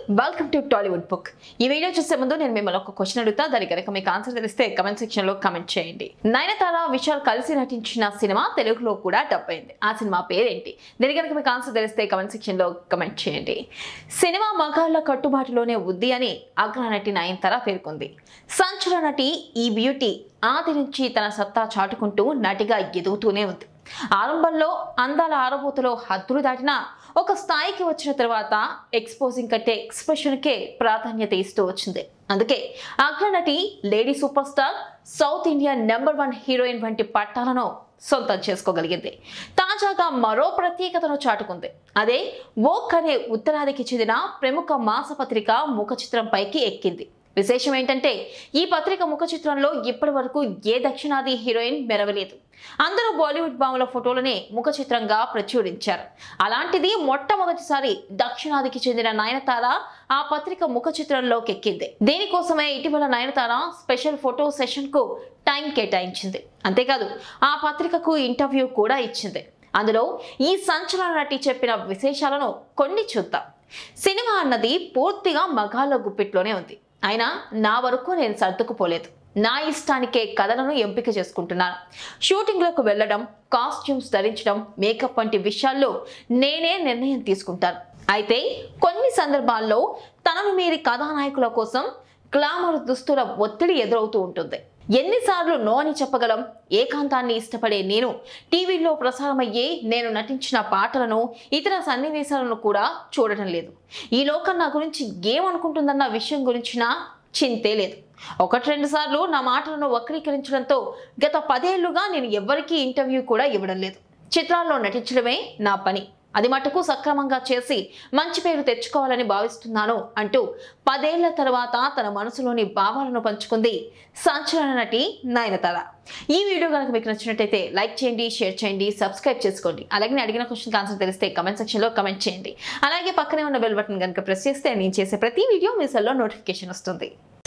Welcome to Tollywood book. ఈ video చూసే ముందు నేను మిమ్మల్ని ఒక క్వశ్చన్ అడుగుతా, దానికి కనుక మీకు ఆన్సర్ తెలిస్తే కమెంట్ సెక్షన్ లో కమెంట్ చేయండి. నయనతార విశాల్ కలిసి నటించిన సినిమా తెలుగులో కూడా డబ్ అయింది. ఆ సినిమా పేరేంటి? దీనికి కనుక మీకు ఆన్సర్ తెలిస్తే కమెంట్ సెక్షన్ లో కమెంట్ చేయండి. సినిమా మగాళ్ళ కట్టుబాటులోనే ఉంది అని అగ్రనటి నయనతార పేర్కొంది. సంచలన నటి ఈ బ్యూటీ ఆది నుంచి తన సత్తా చాటుకుంటూ నటిగా ఎదుగుతూనే ఉంది. ఆరంభంలో అందాల ఆరబోతులో హద్దులు దాటినా ఒక స్థాయికి వచ్చిన తర్వాత ఎక్స్పోజింగ్ కంటే ఎక్స్ప్రెషన్కే ప్రాధాన్యత ఇస్తూ వచ్చింది. అందుకే అగ్రనటి, lady super star, south India #1 heroine వంటి పట్టాలను సొంతం చేసుకోగలిగింది. తాజాగా మరో ప్రత్యేకతను చాటుకుంది. అదే వోక్ అనే ఉత్తరాదికి చెందిన ప్రముఖ మాసపత్రిక ముఖ చిత్రంపైకి ఎక్కింది. విశేషం ఏంటంటే ఈ పత్రిక ముఖ చిత్రంలో ఇప్పటి వరకు ఏ దక్షిణాది హీరోయిన్ మెరవలేదు. అందరూ బాలీవుడ్ భామల ఫోటోలనే ముఖ చిత్రంగా ప్రచురించారు. అలాంటిది మొట్టమొదటిసారి దక్షిణాదికి చెందిన నయనతార ఆ పత్రిక ముఖ చిత్రంలోకి ఎక్కింది. దీనికోసమే ఇటీవల నయనతార స్పెషల్ ఫోటో సెషన్ కు టైం కేటాయించింది. అంతేకాదు ఆ పత్రికకు ఇంటర్వ్యూ కూడా ఇచ్చింది. అందులో ఈ సంచలన నటి చెప్పిన విశేషాలను కొన్ని చూద్దాం. సినిమా అన్నది పూర్తిగా మగాళ్ళ గుప్పిట్లోనే ఉంది. అయినా నా వరకు నేను సర్దుకుపోలేదు. నా ఇష్టానికే కథలను ఎంపిక చేసుకుంటున్నాను. షూటింగ్లకు వెళ్ళడం, కాస్ట్యూమ్స్ ధరించడం, మేకప్ వంటి విషయాల్లో నేనే నిర్ణయం తీసుకుంటాను. అయితే కొన్ని సందర్భాల్లో తనను మీరి కథానాయకుల కోసం గ్లామర్ దుస్తుల ఒత్తిడి ఎదురవుతూ ఉంటుంది. ఎన్నిసార్లు నో అని చెప్పగలం? ఏకాంతాన్ని ఇష్టపడే నేను టీవీలో ప్రసారమయ్యే నేను నటించిన పాటలను, ఇతర సన్నివేశాలను కూడా చూడటం లేదు. ఈ లోకం నా గురించి ఏమనుకుంటుందన్న విషయం గురించిన చింతే లేదు. 1-2 సార్లు నా మాటలను వక్రీకరించడంతో గత 10 ఏళ్లుగా నేను ఎవ్వరికీ ఇంటర్వ్యూ కూడా ఇవ్వడం లేదు. చిత్రాల్లో నటించడమే నా పని. అది మటుకు సక్రమంగా చేసి మంచి పేరు తెచ్చుకోవాలని భావిస్తున్నాను అంటూ 10 ఏళ్ల తర్వాత తన మనసులోని భావాలను పంచుకుంది సంచలన నటి నయనతార. ఈ వీడియో కనుక మీకు నచ్చినట్టయితే లైక్ చేయండి, షేర్ చేయండి, సబ్స్క్రైబ్ చేసుకోండి. అలాగే అడిగిన క్వశ్చన్ ఆన్సర్ తెలిస్తే కమెంట్ సెక్షన్ లో కమెంట్ చేయండి. అలాగే పక్కనే ఉన్న బెల్ బటన్ కనుక ప్రెస్ చేస్తే నేను చేసే ప్రతి వీడియో మీ సెల్లో నోటిఫికేషన్ వస్తుంది.